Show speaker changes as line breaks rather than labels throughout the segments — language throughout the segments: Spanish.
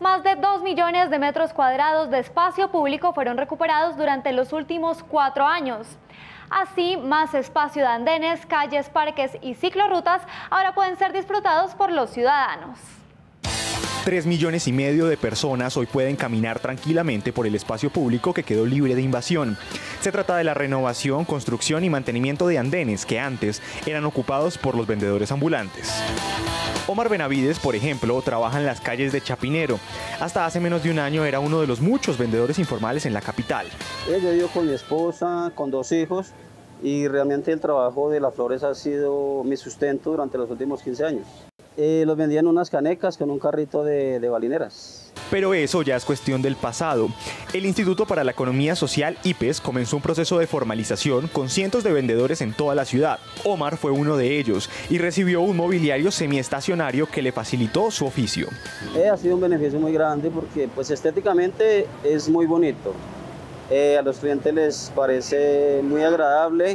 Más de 2 millones de metros cuadrados de espacio público fueron recuperados durante los últimos 4 años. Así, más espacio de andenes, calles, parques y ciclorrutas ahora pueden ser disfrutados por los ciudadanos.
3,5 millones de personas hoy pueden caminar tranquilamente por el espacio público que quedó libre de invasión. Se trata de la renovación, construcción y mantenimiento de andenes que antes eran ocupados por los vendedores ambulantes. Omar Benavides, por ejemplo, trabaja en las calles de Chapinero. Hasta hace menos de un año era uno de los muchos vendedores informales en la capital.
Yo vivo con mi esposa, con 2 hijos, y realmente el trabajo de las flores ha sido mi sustento durante los últimos 15 años. Los vendían unas canecas con un carrito de balineras.
Pero eso ya es cuestión del pasado. El Instituto para la Economía Social, IPES, comenzó un proceso de formalización con cientos de vendedores en toda la ciudad. Omar fue uno de ellos y recibió un mobiliario semiestacionario que le facilitó su oficio.
Ha sido un beneficio muy grande porque pues, estéticamente es muy bonito. A los clientes les parece muy agradable.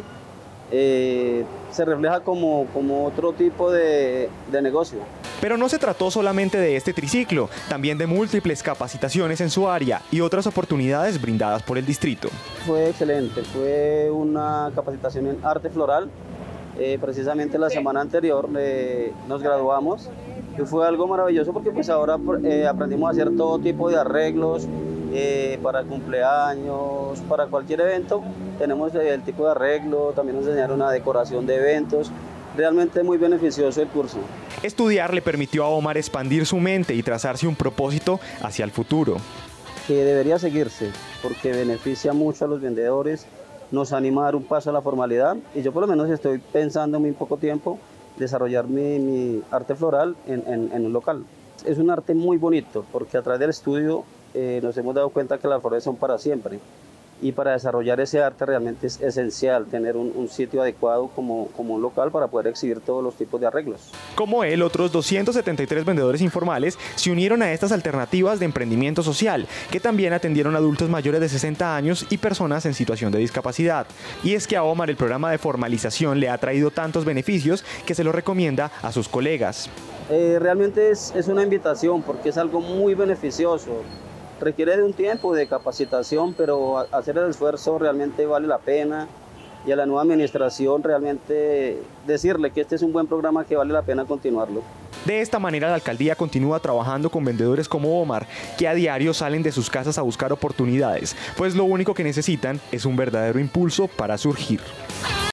Se refleja como otro tipo de negocio.
Pero no se trató solamente de este triciclo, también de múltiples capacitaciones en su área y otras oportunidades brindadas por el distrito.
Fue excelente, fue una capacitación en arte floral. Precisamente la semana anterior nos graduamos y fue algo maravilloso porque pues ahora aprendimos a hacer todo tipo de arreglos. Para cumpleaños, para cualquier evento, tenemos el tipo de arreglo, también nos enseñaron una decoración de eventos. Realmente muy beneficioso el curso.
Estudiar le permitió a Omar expandir su mente y trazarse un propósito hacia el futuro.
Que debería seguirse, porque beneficia mucho a los vendedores, nos anima a dar un paso a la formalidad, y yo por lo menos estoy pensando en muy poco tiempo desarrollar mi arte floral en un local. Es un arte muy bonito, porque a través del estudio nos hemos dado cuenta que las flores son para siempre. Y para desarrollar ese arte realmente es esencial tener un sitio adecuado como un local para poder exhibir todos los tipos de arreglos.
Como él, otros 273 vendedores informales se unieron a estas alternativas de emprendimiento social, que también atendieron a adultos mayores de 60 años y personas en situación de discapacidad. Y es que a Omar el programa de formalización le ha traído tantos beneficios que se lo recomienda a sus colegas.
Realmente es una invitación porque es algo muy beneficioso. Requiere de un tiempo de capacitación, pero hacer el esfuerzo realmente vale la pena, y a la nueva administración realmente decirle que este es un buen programa que vale la pena continuarlo.
De esta manera la alcaldía continúa trabajando con vendedores como Omar, que a diario salen de sus casas a buscar oportunidades, pues lo único que necesitan es un verdadero impulso para surgir.